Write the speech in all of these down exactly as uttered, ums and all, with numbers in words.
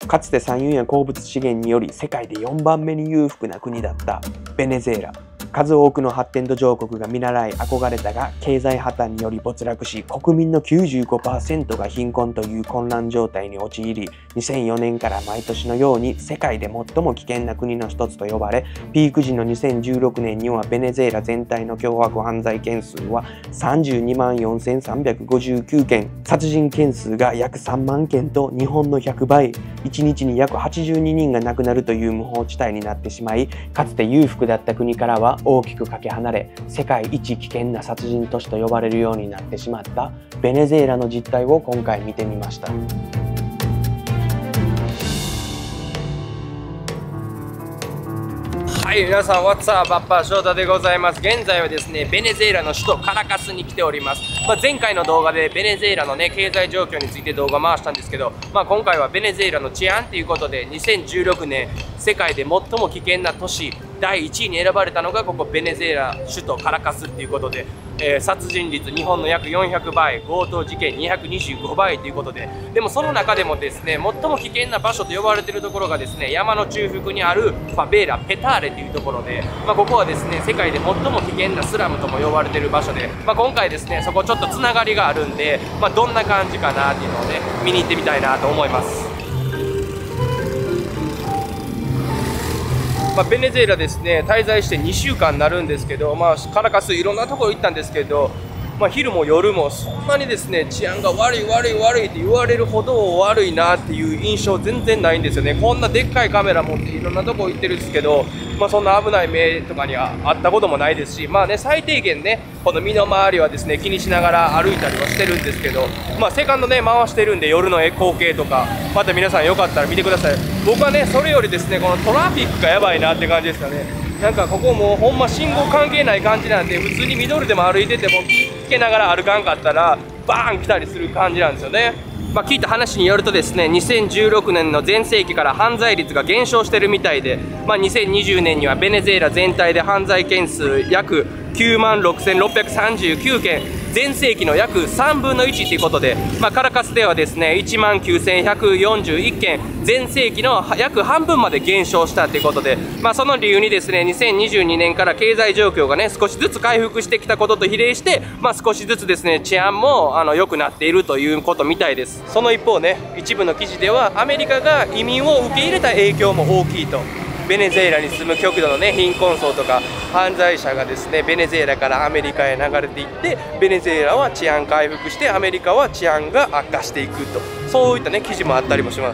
かつて産油や鉱物資源により世界でよんばんめに裕福な国だったベネズエラ。数多くの発展途上国が見習い憧れたが、経済破綻により没落し、国民の きゅうじゅうごパーセント が貧困という混乱状態に陥り、にせんよねんから毎年のように世界で最も危険な国の一つと呼ばれ、ピーク時のにせんじゅうろくねんにはベネズエラ全体の凶悪犯罪件数はさんじゅうにまんよんせんさんびゃくごじゅうきゅうけん、殺人件数が約さんまんけんと日本のひゃくばい、いちにちに約はちじゅうににんが亡くなるという無法地帯になってしまい、かつて裕福だった国からは大きくかけ離れ、世界一危険な殺人都市と呼ばれるようになってしまったベネズエラの実態を今回見てみました。 はい、皆さん、What's up? バッパー翔太でございます。現在はですね、ベネズエラの首都カラカスに来ております。まあ、前回の動画でベネズエラのね、経済状況について動画回したんですけど、まあ、今回はベネズエラの治安ということで、にせんじゅうろくねん、世界で最も危険な都市、だいいちいに選ばれたのがここベネズエラ首都カラカスっていうことで、えー、殺人率日本の約よんひゃくばい、強盗事件にひゃくにじゅうごばいということで、でもその中でもですね、最も危険な場所と呼ばれているところがですね、山の中腹にあるファベーラペターレというところで、まあ、ここはですね、世界で最も危険なスラムとも呼ばれている場所で、まあ、今回ですね、そこちょっとつながりがあるんで、まあ、どんな感じかなっていうのをね、見に行ってみたいなと思います。まあ、ベネズエラですね、滞在してにしゅうかんになるんですけど、まあ、カラカスいろんなところ行ったんですけど、まあ、昼も夜もそんなにですね、治安が悪い悪い悪いって言われるほど悪いなっていう印象全然ないんですよね。こんなでっかいカメラ持っていろんなとこ行ってるんですけど、まあ、そんな危ない目とかにはあったこともないですし、まあね、最低限ね、この身の回りはですね、気にしながら歩いたりはしてるんですけど、まあ、セカンドね、回してるんで夜の光景とか、また皆さんよかったら見てください。僕はね、それよりですね、このトラフィックがやばいなって感じですかね。なんかここもうほんま信号関係ない感じなんで、普通にミドルでも歩いてても気つけながら歩かんかったらバーン来たりする感じなんですよね。まあ、聞いた話によるとですね、にせんじゅうろくねんの全盛期から犯罪率が減少してるみたいで、まあ、にせんにじゅうねんにはベネズエラ全体で犯罪件数約きゅうまんろくせんろっぴゃくさんじゅうきゅうけん、全盛期の約さんぶんのいちということで、まあ、カラカスではですね、いちまんきゅうせんひゃくよんじゅういっけん、全盛期の約半分まで減少したということで、まあ、その理由にですね、にせんにじゅうにねんから経済状況がね、少しずつ回復してきたことと比例して、まあ、少しずつですね、治安もあの良くなっているということみたいです。その一方ね、一部の記事ではアメリカが移民を受け入れた影響も大きいと。ベネズエラに住む極度のね、貧困層とか犯罪者がですね、ベネズエラからアメリカへ流れていって、ベネズエラは治安回復してアメリカは治安が悪化していくと、そういったね、記事もあったりもします。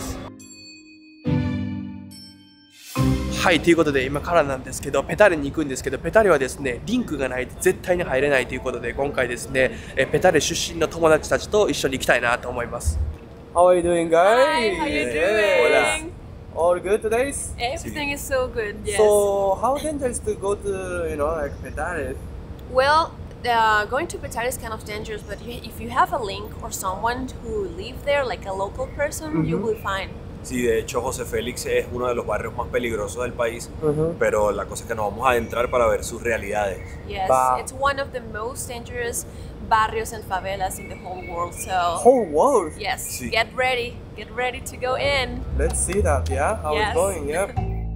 はい、ということで今からなんですけど、ペタレに行くんですけど、ペタレはですね、リンクがないと絶対に入れないということで、今回ですね、えペタレ出身の友達たちと一緒に行きたいなと思います。How are you doing, guys? Hi, how you doing? All good today? Everything is so good, yes. So, how dangerous to go to, you know, like Petare? Well, uh, going to Petare is kind of dangerous, but if you have a link or someone who live there, like a local person, mm-hmm. you will be fine. Sí, de hecho José Félix es uno de los barrios más peligrosos del país, uh-huh. pero la cosa es que nos vamos a adentrar para ver sus realidades. Yes, bah. It's one of the most dangerous barrios and favelas in the whole world, so... Whole world? Yes, sí. Get ready, get ready to go in. Let's see that, yeah? How yes. it's going, yeah?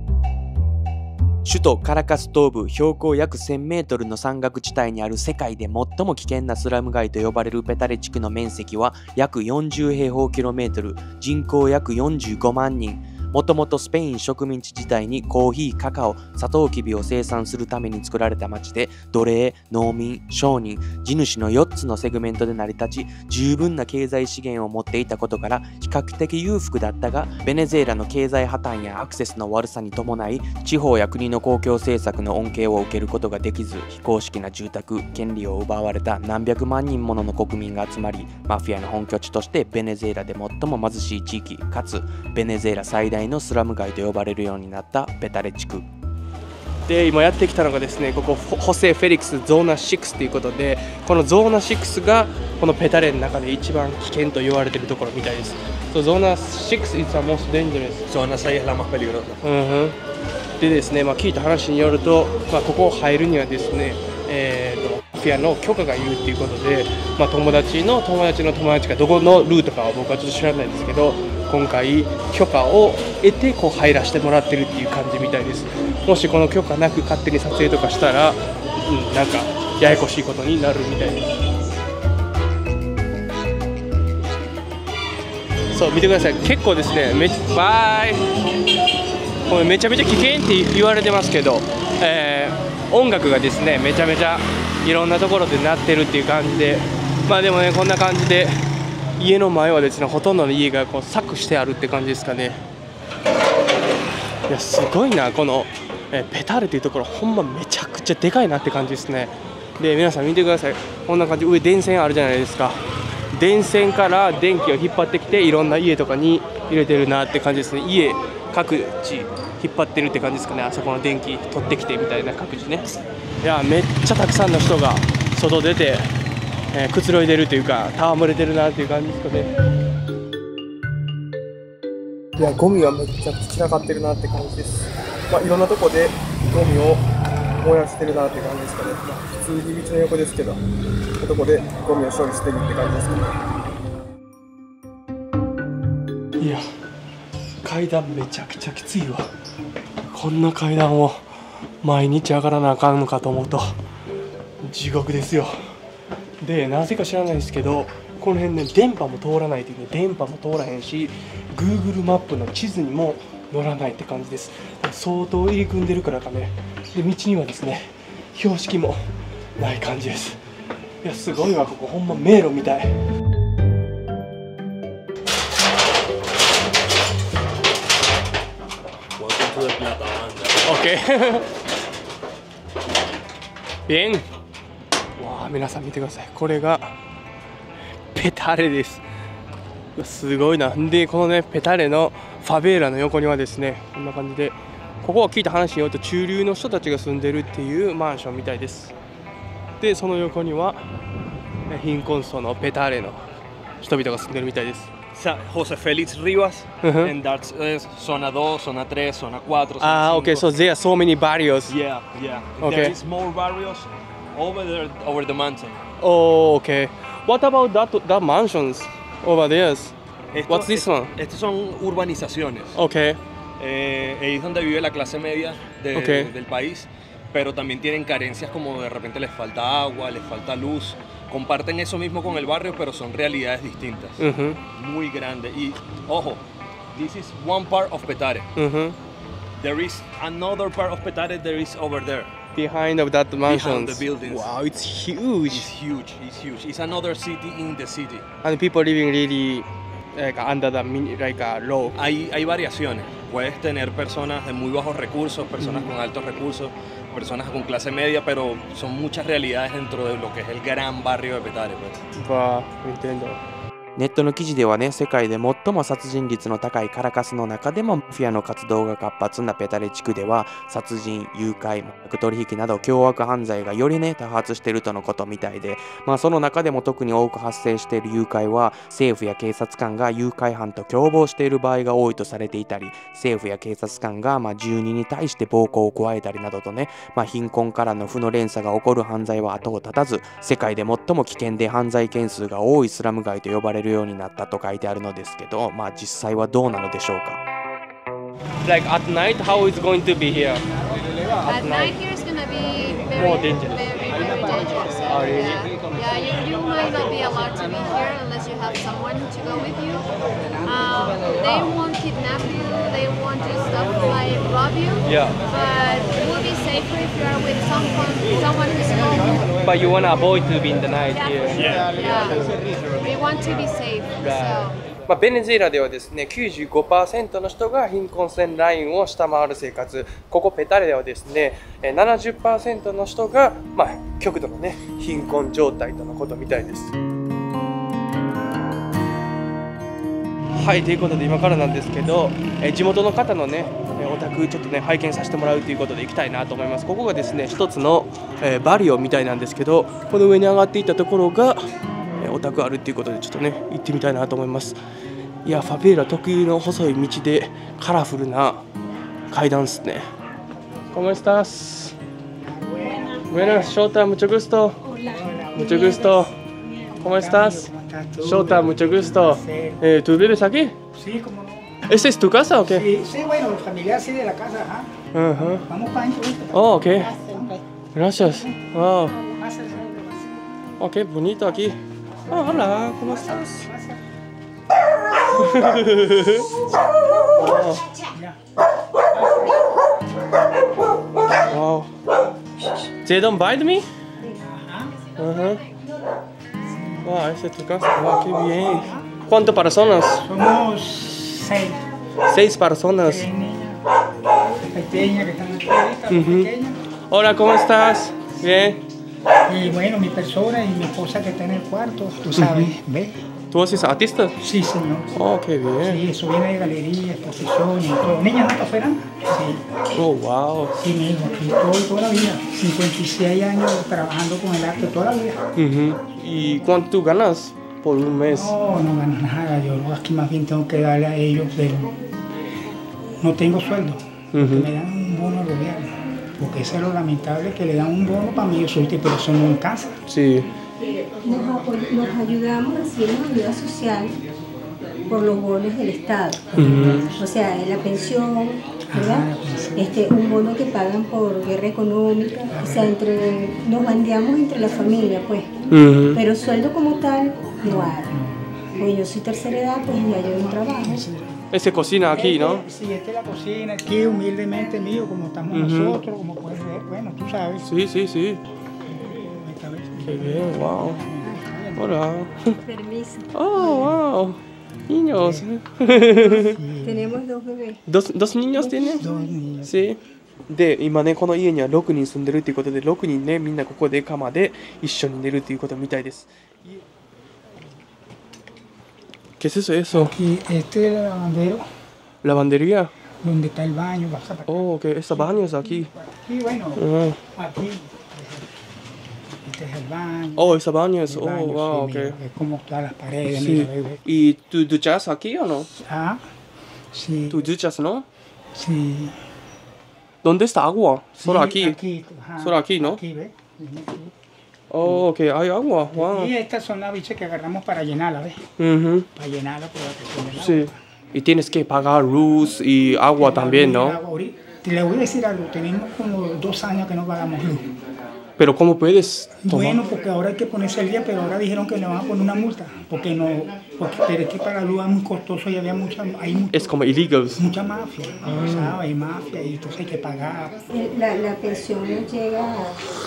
首都カラカス東部標高約せんメートルの山岳地帯にある世界で最も危険なスラム街と呼ばれるペタレ地区の面積は約よんじゅうへいほうキロメートル、人口約よんじゅうごまんにん。もともとスペイン植民地時代にコーヒー、カカオ、サトウキビを生産するために作られた町で、奴隷、農民、商人、地主のよっつのセグメントで成り立ち、十分な経済資源を持っていたことから比較的裕福だったが、ベネズエラの経済破綻やアクセスの悪さに伴い、地方や国の公共政策の恩恵を受けることができず、非公式な住宅、権利を奪われた何百万人ものの国民が集まり、マフィアの本拠地としてベネズエラで最も貧しい地域、かつベネズエラ最大のスラム街と呼ばれるようになったペタレ地区で、今やってきたのがですね、ここホセ・フェリックスゾーナシックスということで、このゾーナシックスがこのペタレの中で一番危険と言われているところみたいです。So, ゾーナシックス is the most dangerous. Zona seis es la más peligrosa. うんうん、でですね、まあ、聞いた話によると、まあ、ここを入るにはですね、えーとマフィアの許可がいるっていうことで、まあ、友達の友達の友達がどこのルートかは僕はちょっと知らないんですけど、 今回許可を得てこう入らせてもらってるっていう感じみたいです。もしこの許可なく勝手に撮影とかしたら、うん、なんかややこしいことになるみたいです。そう見てください、結構ですね、めバイこれめちゃめちゃ危険って言われてますけど、えー、音楽がですねめちゃめちゃいろんなところで鳴ってるっていう感じで、まあでもねこんな感じで家の前はですねほとんどの家がこう柵してあるって感じですかね。いやすごいな、この、えー、ペターレというところほんまめちゃくちゃでかいなって感じですね。で皆さん見てください、こんな感じ、上電線あるじゃないですか。電線から電気を引っ張ってきていろんな家とかに入れてるなって感じですね。家各地引っ張ってるって感じですかね。あそこの電気取ってきてみたいな各地ね。いやめっちゃたくさんの人が外出て、えー、くつろいでるというか戯れてるなっていう感じですかね。いやゴミはめっちゃ散らかってるなって感じです。まあ、いろんなとこでゴミを燃やしてるなって感じですかね。まあ、普通に道の横ですけど、こういうとこでゴミを処理してるって感じですかね。いや階段めちゃくちゃきついわ。こんな階段を毎日上がらなあかんのかと思うと地獄ですよ。でなぜか知らないですけど、この辺ね電波も通らないというね、電波も通らへんし Google マップの地図にも乗らないって感じです。相当入り組んでるからかね。で道にはですね標識もない感じです。いやすごいわ、ここほんま迷路みたい。OK bien。 わあ皆さん見てください、これがペタレです。すごいな。でこのねペタレのファベーラの横にはですねこんな感じで、ここは聞いた話によると中流の人たちが住んでるっていうマンションみたいです。でその横には貧困層のペタレの人々が住んでるみたいです。 José Félix Rivas, Uh-huh. and that's uh, zona dos, zona tres, zona cuatro, zona Ah, cinco. okay, so there are so many barrios. Yeah, yeah. Okay. There is more barrios over there, over the mountain. Oh, okay. What about that that mansions over there? Esto- What's this one? Estos son urbanizaciones. Okay. Eh, ahí es donde vive la clase media de- Ok. del país, pero también tienen carencias como de repente les falta agua, les falta luz. Comparten eso mismo con el barrio, pero son realidades distintas, Mhm. muy grandes. Y ojo, this is one part of Petare. Mhm. There is another part of Petare. There is over there. Behind of that mansions. the buildings. Wow, it's huge. It's huge. It's huge. It's another city in the city. And people living really like under the mini, like a low. Hay, hay variaciones. Puedes tener personas de muy bajos recursos, personas con altos recursos, personas con clase media, pero son muchas realidades dentro de lo que es el gran barrio de Petare, pues. Wow, entiendo. ネットの記事ではね、世界で最も殺人率の高いカラカスの中でもマフィアの活動が活発なペタレ地区では、殺人、誘拐、麻薬取引など凶悪犯罪がよりね多発しているとのことみたいで、まあその中でも特に多く発生している誘拐は、政府や警察官が誘拐犯と共謀している場合が多いとされていたり、政府や警察官がまあ住人に対して暴行を加えたりなどとね、まあ貧困からの負の連鎖が起こる犯罪は後を絶たず、世界で最も危険で犯罪件数が多いスラム街と呼ばれるようになったと書いてあるのですけど、まあ実際はどうなのでしょうか。 Like at night, how is going to be here? At night here is gonna be very, More dangerous. very, very dangerous. Oh, really? Yeah, yeah you, you might not be allowed to be here unless you have someone to go with you. Um, they won't kidnap you, they won't do stuff like rob you. Yeah. But it will be safer if you are with someone, someone who's home. But you wanna avoid to be in the night Yeah. here. Yeah. We want to be safe. Right. So. まあ、ベネズエラではですね きゅうじゅうごパーセント の人が貧困線ラインを下回る生活、ここペタレではですね ななじゅっパーセント の人が、まあ、極度のね貧困状態とのことみたいです。はい、ということで今からなんですけど、え地元の方のねお宅ちょっとね拝見させてもらうということで行きたいなと思います。ここがですね一つの、えー、バリオみたいなんですけど、この上に上がっていったところがお宅あるっていうことでちょっとね行ってみたいなと思います。いやファベーラ特有の細い道でカラフルな階段ですね。¿Cómo estás? Buenas, Shota, mucho gusto. Mucho gusto. ¿Cómo estás? Shota, mucho gusto. Eh, ¿Tú vives aquí? Sí, como no. ¿Esta es tu casa o qué? Sí, sí, bueno, familiar sí de la casa, ajá. Ajá. Vamos para adentro. Oh, ok. Gracias. Wow. Pásale. Oh, qué bonito aquí. Oh, hola, ¿cómo estás? Wow. Wow. They don't bite me? Ajá. Wow, esa es tu casa. Wow, qué bien. ¿Cuántas personas? Somos seis. Seis personas. Tres niñas pequeñas que están aquí ahorita, muy Ujú. pequeñas. Hola, ¿cómo estás? Bien. Y bueno, mi persona y mi esposa que está en el cuarto, tú sabes, ¿ves? ¿Tú eres artista? Sí, señor. Oh, qué bien. Sí, eso viene de galería, exposiciones y todo. ¿Niñas no afuera? Sí. Oh, wow. Sí, mismo, aquí todo, toda la vida. cincuenta y seis años trabajando con el arte toda la vida. Ujú. ¿Y cuánto tú ganas por un mes? No, no gano nada. Yo aquí más bien tengo que darle a ellos, pero no tengo sueldo. Ujú. Me dan un bono al gobierno. Porque eso es lo lamentable, que le dan un bono para mí. Yo soy de persona en casa. Sí. Nos, apoy- nos ayudamos, recibimos ayuda social por los bonos del Estado. Ujú. O sea, la pensión, ¿verdad? Ajá, la pensión. Este, un bono que pagan por guerra económica. O sea, entre, nos bandeamos entre la familia, pues. Ujú. Pero sueldo como tal, no hay. Pues yo soy tercera edad, pues ya yo no trabajo. Ese cocina aquí, ¿no? Sí, esta es la cocina, aquí humildemente mío, como estamos Ujú. nosotros, como puedes ver. Bueno, tú sabes. Sí, sí, sí. Esta vez. Qué bien, wow. Hola. Permiso. Oh, wow. Niños. Sí, Tenemos dos bebés. ¿Dos, dos niños tienen? dos niños. Sí。で、今ね、この家にはろくにん住んでるっていうことで、ろくにんね、みんなここで釜で一緒に寝るっていうことみたいです。¿Qué es eso? Eso. Y este es el lavandero, Lavandería. donde está el baño, vas a pasar Oh, ok. Estos baños aquí. aquí, bueno, Ah. aquí. Este es el baño. Oh, estos baños. el Oh, baño, wow, sí, ok. mira, es como todas las paredes, Sí. mira, ve, ve. ¿Y tú duchas aquí o no? Ah, sí, Tú duchas, ¿no? sí. ¿Dónde está agua? Solo Sí, aquí. aquí, ajá, Solo aquí, ¿no? Aquí, ¿ves? Aquí. Oh, ok. Hay agua. Wow. Y estas son las bichas que agarramos para llenarla, ¿ves? Ujú. Para llenarla por la presión del agua. Sí. Y tienes que pagar luz y agua también, El ¿no? agua, ahorita- Te le voy a decir algo, tenemos como dos años que no pagamos luz. Pero ¿cómo puedes tomar? Bueno, porque ahora hay que ponerse al día, pero ahora dijeron que le van a poner una multa, porque no, porque, pero es que para la luz es muy costoso y había mucha, hay mucha, Es como illegals. mucha mafia, ¿sabes? Hay mafia y entonces hay que pagar. La, la pensión nos llega a,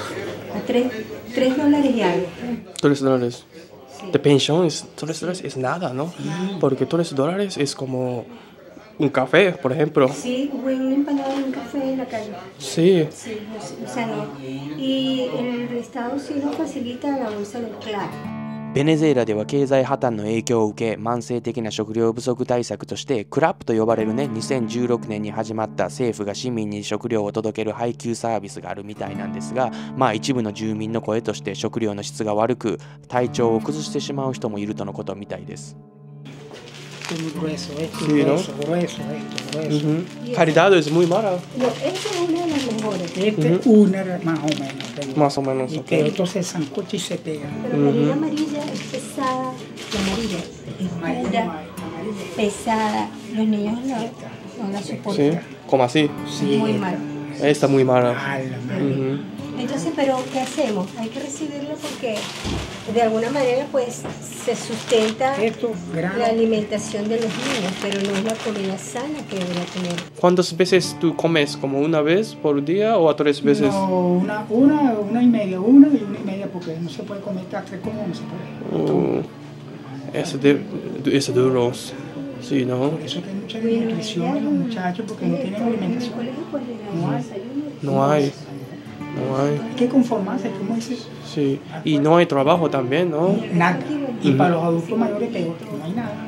a tres, tres dólares y algo. Tres dólares. Sí. De pensión es, tres dólares es nada, ¿no? Porque tres dólares es como un café, por ejemplo. Sí, hubo una empanada y un café en la calle. Sí. Sí, no sé, o sea, no. Y el Estado sí nos facilita la bolsa del claro. ベネズエラでは経済破綻の影響を受け、慢性的な食料不足対策としてクラップと呼ばれるね、にせんじゅうろくねんに始まった政府が市民に食料を届ける配給サービスがあるみたいなんですが、まあ一部の住民の声として食料の質が悪く、体調を崩してしまう人もいるとのことみたいです。 Esto es muy grueso, esto Sí, es ¿no? grueso, grueso, esto, grueso. Ujú. Calidad es muy mala. No, esta es una de las mejores. Este una más o menos. tengo. Más o menos, Y ok. que otro se zancocha y se pega. Pero la harina amarilla es pesada. La amarilla es Amarilla, dura, pesada. Los niños no, no la Sí. soportan. Como así. Sí, Muy mal. Está muy mala. mala, mala. Ujú. Entonces, pero ¿qué hacemos? Hay que recibirlo porque de alguna manera pues se sustenta Esto la grano. alimentación de los niños, pero no es la comida sana que debería tener. ¿Cuántas veces tú comes? ¿Como una vez por día o a tres veces? No, una, una, una y media, una y una y media, porque no se puede comer a tres como no se puede. Uh, es, de, es duro. Sí, ¿no? Por eso que hay mucha desnutrición en los muchachos, porque no tienen alimentación. No hay. No hay. No hay. Hay que conformarse, como dices, Sí. Y no hay trabajo también, ¿no? nada. Y Ujú. para los adultos mayores peor, no hay nada.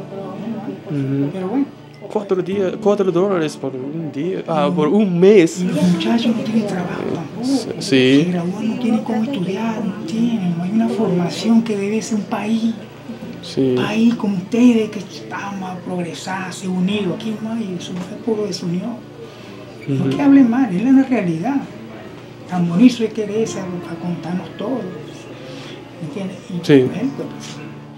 Ujú. Pero bueno, Cuatro, días, cuatro dólares por un día. Ah, por un mes. y los muchachos no tienen trabajo tampoco. Sí. Se gradúan, no tienen cómo estudiar, no tienen, no hay una formación que debe ser un país. Sí. País como ustedes que estamos a progresar, ser unidos. Aquí no hay, eso es puro desunión. No Ujú. que hablen mal, es la realidad. Tan bonito es quererse a, a contarnos todo. ¿Me entiendes? Y, Sí. bueno, pues,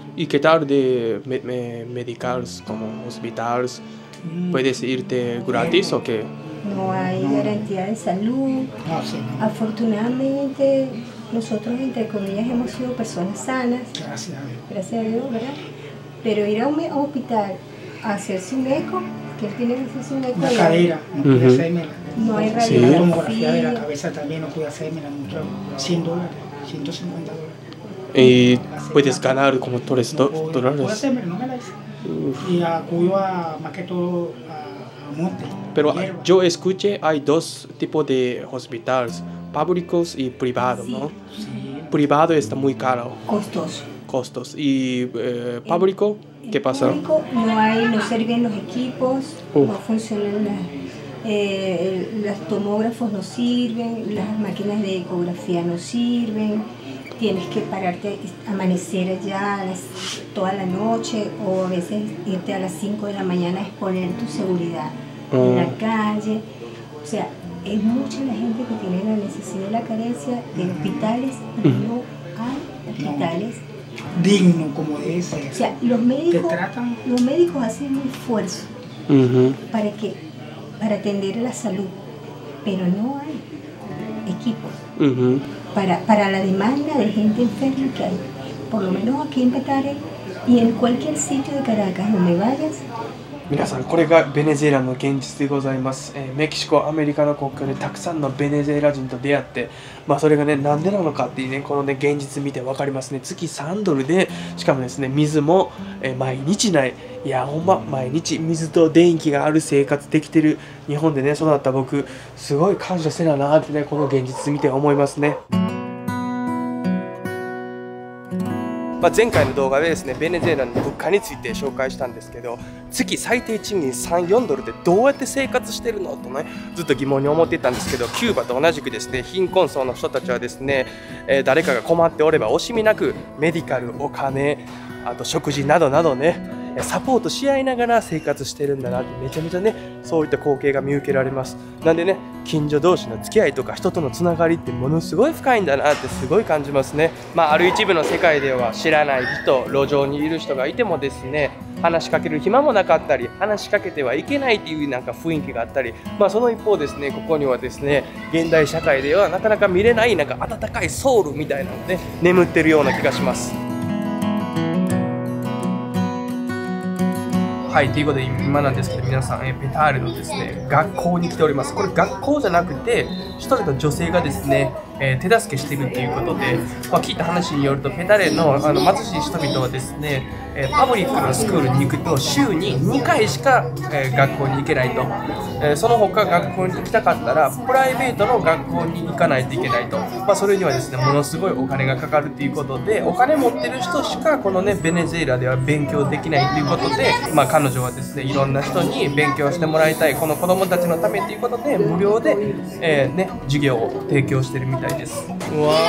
¿Y qué tal de me, me, medicals como hospitales? ¿Puedes irte gratis o qué? No hay garantía de salud. No, sí, no. Afortunadamente, nosotros, entre comillas, hemos sido personas sanas, Gracias a Dios. gracias a Dios, ¿verdad? Pero ir a un me- hospital a hacerse un eco, que él tiene que hacerse un eco. Una allá, cadera, no pude Ujú. hacerme. No hay La tomografía de la radiografía. cabeza también no pude hacerme, mucho, cien dólares, ciento cincuenta dólares. Y puedes ganar como tres No do- puedo, pude dólares. hacerme, no me la hice. Y acudo a, más que todo a, a monte. Pero hierba. yo escuché, hay dos tipos de hospitales, públicos y privados, ¿no? Sí. Privado está muy caro, Costoso. costos. Y eh, público, ¿qué En pasa? público no hay, no sirven los equipos, Uf. no funcionan las, eh, los tomógrafos no sirven, las máquinas de ecografía no sirven, tienes que pararte, amanecer allá a las- toda la noche o a veces irte a las cinco de la mañana a exponer tu seguridad en la Mm. calle. O sea, es mucha la gente que tiene la necesidad y la carencia de hospitales, pero Ujú. no hay hospitales. Digno como debe ser. O sea, los Te médicos, tratan. los médicos hacen un esfuerzo Ujú. para que, para atender la salud, pero no hay equipos Ujú. para, para la demanda de gente enferma que hay. Por lo menos aquí en Petare y en cualquier sitio de Caracas donde vayas, 皆さん、これがベネズエラの現実でございます、えーメキシコ、アメリカの国境でたくさんのベネズエラ人と出会って、まあ、それがね、なんでなのかっていうね、このね、現実見て分かりますね。月さんドルで、しかもですね、水も、えー毎日ない。いや、ほんま、毎日水と電気がある生活できてる日本でね、育った僕、すごい感謝せななってね、この現実見て思いますね。 まあ、前回の動画でですね、ベネズエラの物価について紹介したんですけど、月最低賃金さん、よんドルでどうやって生活してるのとね、ずっと疑問に思っていたんですけど、キューバと同じくですね、貧困層の人たちはですね、えー誰かが困っておれば惜しみなくメディカル、お金、あと食事などなどね、サポートし合いながら生活してるんだなって、めちゃめちゃね、そういった光景が見受けられます。なんでね、近所同士の付き合いとか人とのつながりってものすごい深いんだなってすごい感じますね。まあ、ある一部の世界では知らない人、路上にいる人がいてもですね、話しかける暇もなかったり、話しかけてはいけないっていうなんか雰囲気があったり、まあ、その一方ですね、ここにはですね、現代社会ではなかなか見れないなんか温かいソウルみたいなのね、眠ってるような気がします。はい、ということで今なんですけど、皆さん、えペターレのですね、学校に来ております。これ学校じゃなくて、一人の女性がですね、えー手助けしているということで、まあ、聞いた話によると、ペターレのあの貧しい人々はですね、えーパブリックのスクールに行くと週ににかいしか、えー学校に行けないと、えーその他学校に行きたかったらプライベートの学校に行かないといけないと、まあ、それにはですねものすごいお金がかかるということで、お金持ってる人しかこのねベネズエラでは勉強できないということで、まあ、彼女はですねいろんな人に勉強してもらいたい、この子供たちのためということで無料で、えーね、授業を提供してるみたいです。うわ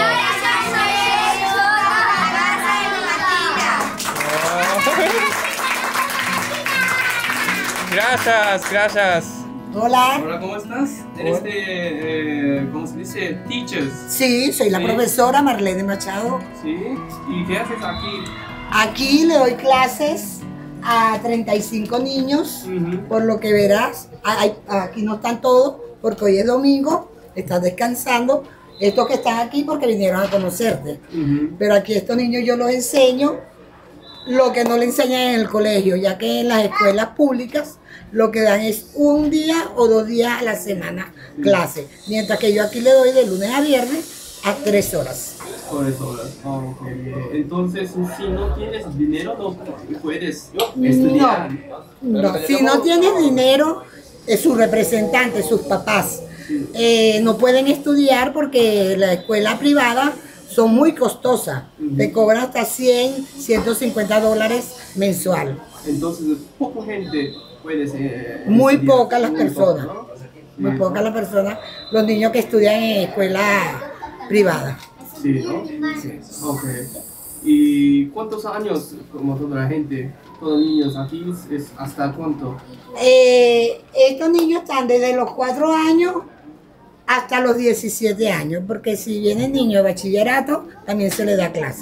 Gracias, gracias. Hola. Hola, ¿cómo estás? Eres de, eh, ¿cómo se dice? Teachers. Sí, soy la Sí. profesora Marlene Machado. ¿Sí? ¿Y qué haces aquí? Aquí le doy clases a treinta y cinco niños, Ujú. por lo que verás. Ay, aquí no están todos porque hoy es domingo, estás descansando. Estos que están aquí porque vinieron a conocerte. Ujú. Pero aquí estos niños yo los enseño lo que no le enseñan en el colegio, ya que en las escuelas públicas lo que dan es un día o dos días a la semana clase, mientras que yo aquí le doy de lunes a viernes a tres horas. Tres horas. Ah, ok. Entonces, si no tienes dinero, no puedes estudiar. No, no, si no tienes dinero, es su representante, sus papás, eh, no pueden estudiar porque la escuela privada son muy costosas, te cobran hasta cien, ciento cincuenta dólares mensual. Entonces, poca gente puede eh, Muy estudiar. pocas las Muy personas, poco, ¿no? muy Sí. pocas las personas, los niños que estudian en escuela privada. Sí, ¿no? Sí. Ok. ¿Y cuántos años, como toda la gente, todos los niños aquí, es hasta cuánto? Eh, estos niños están desde los cuatro años hasta los diecisiete años, porque si vienen niños de bachillerato, también se les da clase.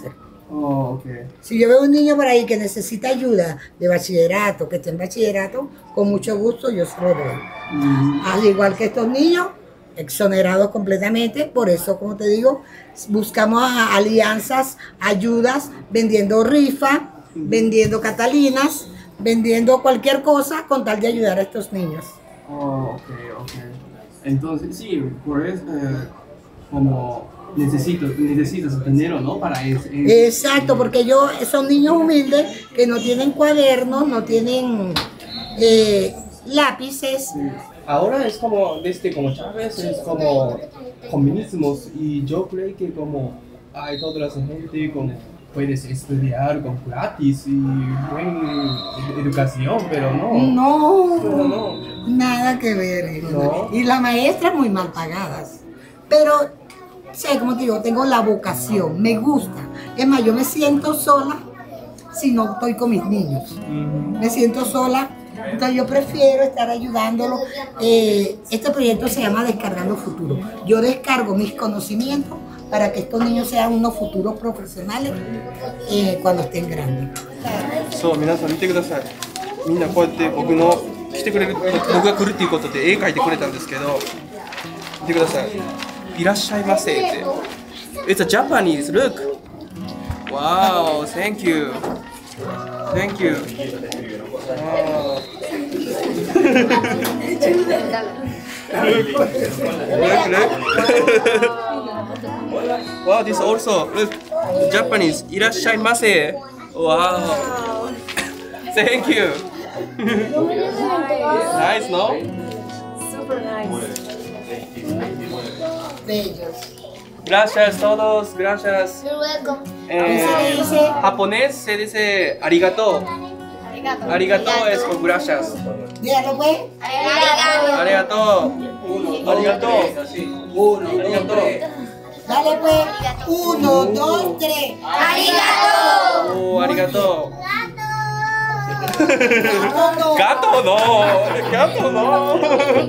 Oh, okay. Si yo veo un niño por ahí que necesita ayuda de bachillerato, que esté en bachillerato, con mucho gusto yo se lo doy. Mm. Al igual que estos niños, exonerados completamente, por eso, como te digo, buscamos a- alianzas, ayudas, vendiendo rifa, vendiendo catalinas, vendiendo cualquier cosa con tal de ayudar a estos niños. Oh, okay, okay. Entonces, sí, por eso, eh, como necesito, necesitas dinero, ¿no? Para eso. Exacto, porque yo, son niños humildes que no tienen cuadernos, no tienen eh, lápices. Ahora es como, desde como Chávez, es como comunismo y yo creo que como hay toda la gente como puedes estudiar con gratis y buena educación, pero no. No, Pero no. nada que ver. hijo. No. Y las maestras muy mal pagadas. Pero, sé, como te digo, tengo la vocación, me gusta. Es más, yo me siento sola si no estoy con mis niños. Me siento sola, entonces yo prefiero estar ayudándolos. Eh, este proyecto se llama Descargando Futuro. Yo descargo mis conocimientos para que estos niños sean unos futuros profesionales eh, cuando estén grandes. そう、皆さん見てください。みんなこうやって僕の来てくれる、僕が来るっていうことで絵描いてくれたんですけど、見てください。いらっしゃいませって。It's a Japanese, look! Wow, thank you. Thank you. Wow. Look, look. Wow, this also, look, Japanese, いらっしゃいませ. Wow. Thank you. Nice, no? Super nice. Bellos. Gracias todos, gracias. You're welcome. Eh, dice? japonés se dice arigato. Arigato. Arigato es por gracias. Dígalo pues. Arigato. Arigato. Arigato. Arigato. Dale pues. Uno, dos, tres. Arigato. Oh, arigato. Gato no. Gato no. Gato no.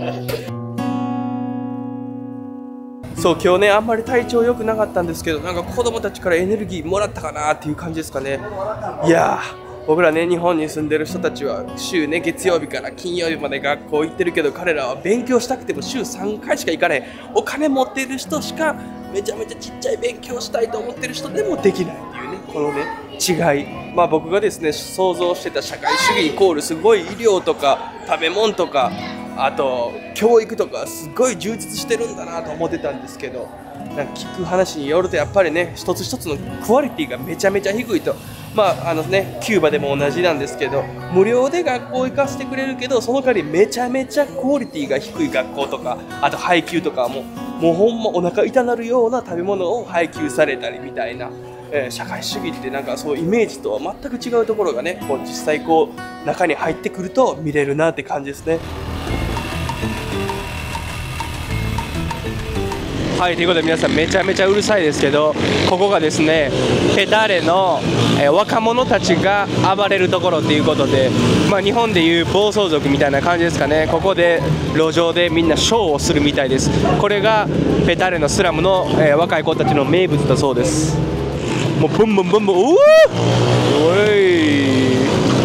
そう今日ねあんまり体調良くなかったんですけどなんか子供たちからエネルギーもらったかなっていう感じですかね。いやー僕らね日本に住んでる人たちは週ね月曜日から金曜日まで学校行ってるけど彼らは勉強したくても週さんかいしか行かないお金持っている人しかめちゃめちゃちっちゃい勉強したいと思ってる人でもできないっていうねこのね違いまあ僕がですね想像してた社会主義イコールすごい医療とか食べ物とかあと教育とかすごい充実してるんだなと思ってたんですけどなんか聞く話によるとやっぱりね一つ一つのクオリティがめちゃめちゃ低いとまああのねキューバでも同じなんですけど無料で学校行かせてくれるけどその代わりめちゃめちゃクオリティが低い学校とかあと配給とかももうほんまお腹痛なるような食べ物を配給されたりみたいな。えー、社会主義ってなんかそうイメージとは全く違うところがねこう実際こう中に入ってくると見れるなって感じですね。はいということで皆さんめちゃめちゃうるさいですけどここがですねペタレの、えー、若者たちが暴れるところっていうことで、まあ、日本でいう暴走族みたいな感じですかねここで路上でみんなショーをするみたいです。これがペタレのスラムの、えー、若い子たちの名物だそうです。もうブンブンブンブンおおい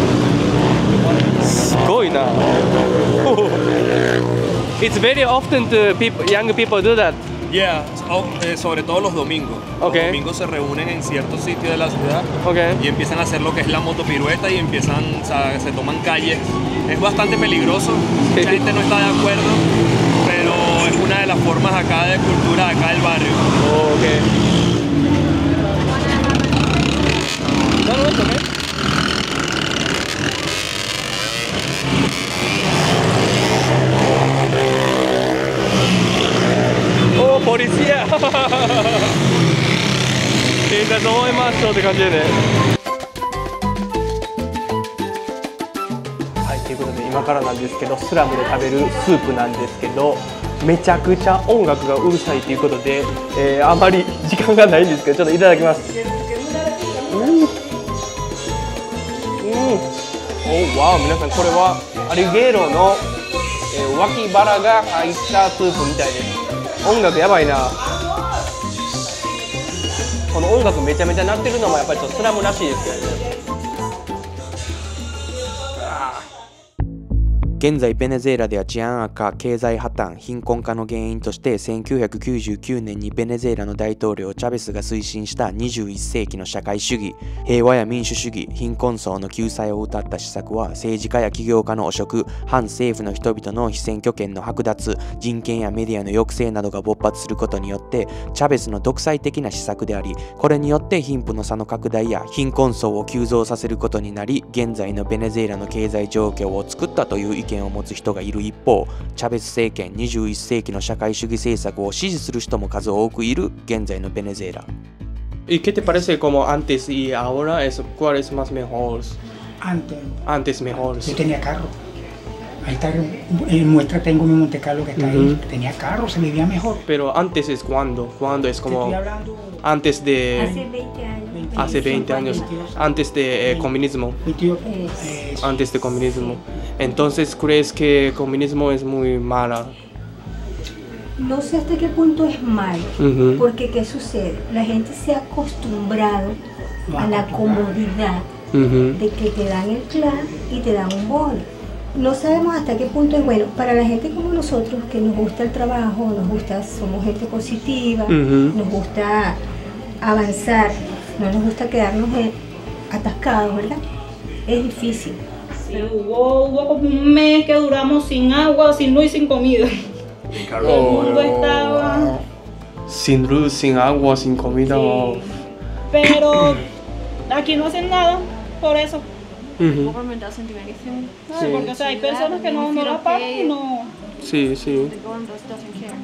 すごいな。It's very often to people, young people do that. Yeah, so- eh, sobre todo los domingos. Ok. Los domingos se reúnen en ciertos sitios de la ciudad Okay. y empiezan a hacer lo que es la motopirueta y empiezan, o sea, se toman calles. Es bastante peligroso, mucha gente no está de acuerdo, pero es una de las formas acá de cultura, acá del barrio. Oh, okay. No, no, it's okay. Oh, policía. 警察思いますよって感じでね。はい、ということで今からなんですけどスラムで食べるスープなんですけどめちゃくちゃ音楽がうるさいということで、えー、あまり時間がないんですけどちょっといただきます。うん、うん、おわお皆さんこれはアリゲーロの、えー、脇腹が入ったスープみたいです。音楽やばいな。 この音楽めちゃめちゃ鳴ってるのもやっぱりちょっとスラムらしいですよね。 現在ベネズエラでは治安悪化、経済破綻、貧困化の原因としてせんきゅうひゃくきゅうじゅうきゅうねんにベネズエラの大統領チャベスが推進したにじゅういっせいきの社会主義、平和や民主主義、貧困層の救済を謳った施策は政治家や起業家の汚職、反政府の人々の被選挙権の剥奪、人権やメディアの抑制などが勃発することによってチャベスの独裁的な施策であり、これによって貧富の差の拡大や貧困層を急増させることになり、現在のベネズエラの経済状況を作ったという意見を持つ人がいる一方、チャベス政権にじゅういっせいきの社会主義政策を支持する人も数多くいる現在のベネズエラ。 ¿Y qué te parece como antes y ahora? Es, ¿cuál es más mejor? Antes, Antes mejor. yo tenía carro. Ahí está, en muestra tengo mi Monte Carlo que está ahí. Tenía carro, se vivía mejor. Pero antes es cuando, cuando es Te como estoy hablando antes de Hace veinte años. hace veinte años, antes de eh, comunismo, mi tío. Es- eh, antes de comunismo. Entonces, ¿crees que el comunismo es muy mala? No sé hasta qué punto es malo, Ujú. porque ¿qué sucede? La gente se ha acostumbrado a la comodidad Ujú. de que te dan el clan y te dan un bono. No sabemos hasta qué punto es bueno. Para la gente como nosotros, que nos gusta el trabajo, nos gusta, somos gente positiva, Ujú. nos gusta avanzar, no nos gusta quedarnos eh, atascados, ¿verdad? Es difícil. Pero hubo, hubo como un mes que duramos sin agua, sin luz y sin comida. Todo el mundo estaba... Sin luz, sin agua, sin comida. Sí. Pero aquí no hacen nada por eso. Ujú. Government doesn't do anything. Ay, porque o sea, hay personas que no, no la pagan y no... Sí, sí. The government doesn't care.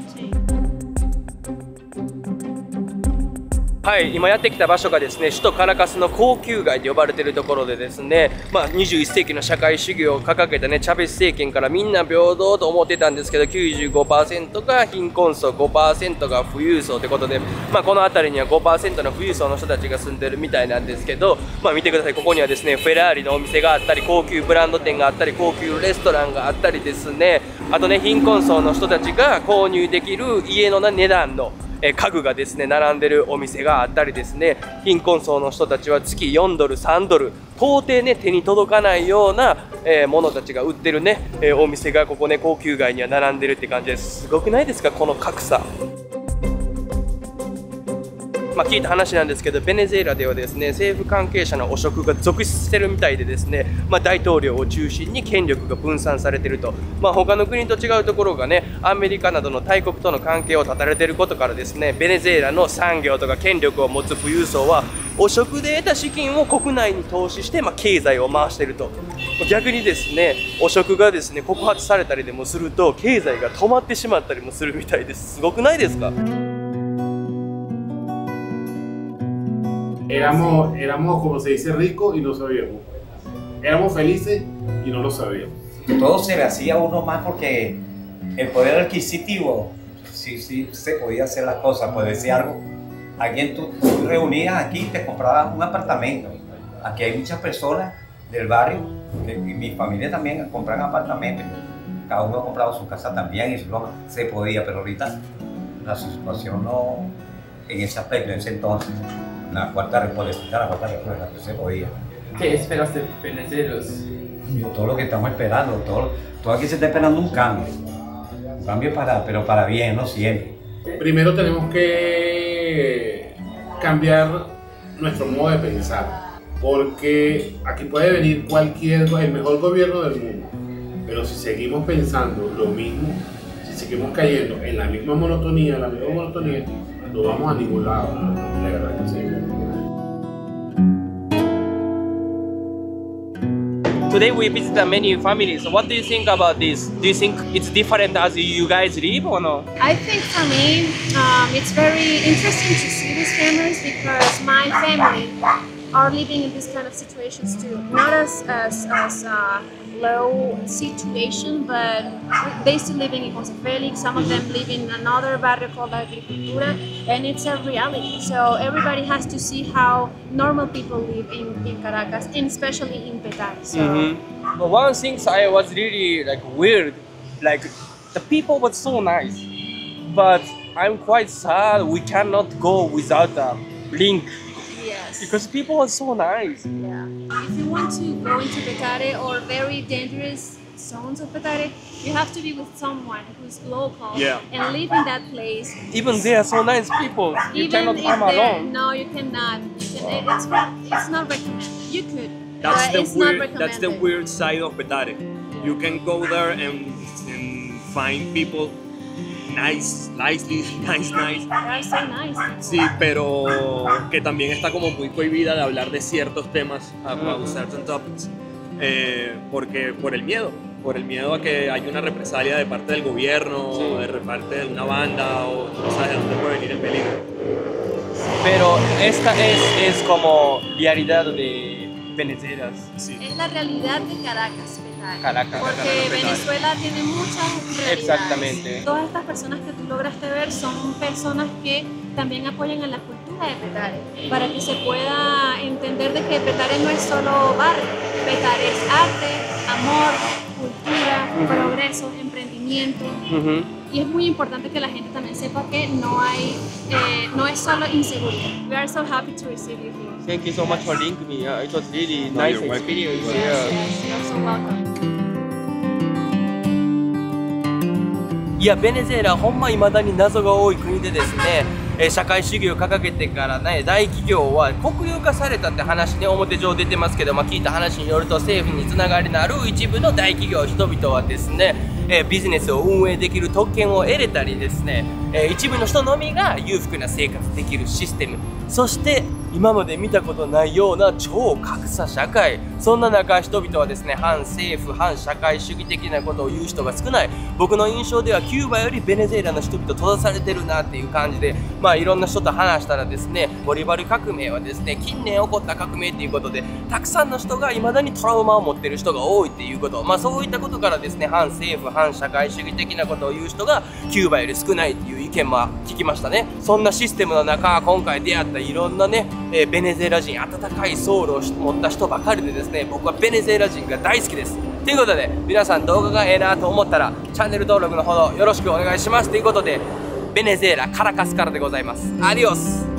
はい、今やってきた場所がですね、首都カラカスの高級街と呼ばれているところでですね、まあ、にじゅういっせいきの社会主義を掲げたね、チャベス政権からみんな平等と思ってたんですけど、きゅうじゅうごパーセント が貧困層、ごパーセント が富裕層ということで、まあ、この辺りには ごパーセント の富裕層の人たちが住んでるみたいなんですけど、まあ、見てください、ここにはですね、フェラーリのお店があったり、高級ブランド店があったり、高級レストランがあったりですね、あとね、貧困層の人たちが購入できる家の値段のえ家具がですね並んでるお店があったりですね、貧困層の人たちは月よんドルさんドル到底ね手に届かないような、えー、ものたちが売ってるね、えー、お店がここね高級街には並んでるって感じです。すごくないですかこの格差。まあ聞いた話なんですけど、ベネズエラではですね政府関係者の汚職が続出してるみたいでですね、まあ、大統領を中心に権力が分散されていると、まあ、他の国と違うところがねアメリカなどの大国との関係を断たれていることからですね、ベネズエラの産業とか権力を持つ富裕層は汚職で得た資金を国内に投資して、まあ、経済を回していると。逆にですね汚職がですね告発されたりでもすると経済が止まってしまったりもするみたいです。すごくないですか。 Éramos, éramos, como se dice, ricos y no sabíamos. Éramos felices y no lo sabíamos. Todo se le hacía a uno más porque el poder adquisitivo, sí, sí se podía hacer las cosas. Pues decir algo, alguien tú, tú reunías aquí y te comprabas un apartamento. Aquí hay muchas personas del barrio, que, y mi familia también compran apartamentos. Cada uno ha comprado su casa también y eso se podía, pero ahorita la situación no, en ese aspecto, en ese entonces. La cuarta república, la cuarta república, que se podía. ¿Qué esperas de venezolanos? Yo, todo lo que estamos esperando, todo, todo aquí se está esperando un cambio. Un cambio para, pero para bien, no siempre. Primero tenemos que cambiar nuestro modo de pensar, porque aquí puede venir cualquier, el mejor gobierno del mundo, pero si seguimos pensando lo mismo, si seguimos cayendo en la misma monotonía, la misma monotonía, no vamos a ningún lado, la verdad que sí. Today we visited many families. What do you think about this? Do you think it's different as you guys live or no? I think for me, um, it's very interesting to see these families because my family are living in these kind of situations too. Not as as, as uh, low situation, but they still living in Jose Felix. Some of them live in another barrio called Agricultura, and it's a reality. So everybody has to see how normal people live in, in Caracas, and especially in Petare. So. Mm-hmm. But one thing I was really like weird, like the people were so nice, but I'm quite sad we cannot go without them. link Yes. because people are so nice. Yeah. If you want to go into Petare or very dangerous zones of Petare, you have to be with someone who's local Yeah. and live in that place. Even they are so nice people. You Even cannot if come they're- alone. No, you cannot. You can, it's, it's not recommended. You could, That's but the it's not weird. That's the recommended. weird side of Petare. You can go there and, and find people nice, nicely, nice, nice. They are so nice. Sí, pero que también está como muy cohibida de hablar de ciertos temas, about certain topics, eh, porque por el miedo, por el miedo a que haya una represalia de parte del gobierno, Sí. o de parte de una banda, o tú no sabes de dónde puede venir el peligro. Pero esta es, es como realidad de Venezuela. Sí. Es la realidad de Caracas, Petare. Caracas, Porque Caracas, Petare. Venezuela tiene muchas realidades. Exactamente. Todas estas personas que tú lograste ver son personas que también apoyan a la cultura de Petare, para que se pueda entender de que Petare no es solo barrio, Petare es arte, amor, cultura, Ujú. progreso, emprendimiento. Mhm. Y es muy importante que la gente también sepa que no hay, eh, no es solo inseguridad. We are so happy to receive you here. Thank you so much for linking me. Yeah, it was really No, nice you're welcome. experience. Yes, Yeah. yes, you're so welcome. いや、ベネズエラ、ほんま未だに謎が多い国でですね、えー社会主義を掲げてからね、大企業は国有化されたって話ね、表上出てますけど、まあ、聞いた話によると、政府につながりのある一部の大企業、人々はですね、えービジネスを運営できる特権を得れたりですね、えー一部の人のみが裕福な生活できるシステム、そして今まで見たことないような超格差社会、そんな中人々はですね、反政府反社会主義的なことを言う人が少ない。僕の印象ではキューバよりベネズエラの人々閉ざされてるなっていう感じで、まあいろんな人と話したらですね、ボリバル革命はですね、近年起こった革命っていうことで、たくさんの人が未だにトラウマを持ってる人が多いっていうこと、まあそういったことからですね、反政府反社会主義的なことを言う人がキューバより少ないっていう意見も聞きましたね。そんなシステムの中、今回出会ったいろんなね、えーベネズエラ人、温かいソウルを持った人ばかりでですね、僕はベネズエラ人が大好きです。ということで、皆さん動画がええなと思ったら、チャンネル登録のほどよろしくお願いしますということで、ベネズエラ・カラカスからでございます。アディオス。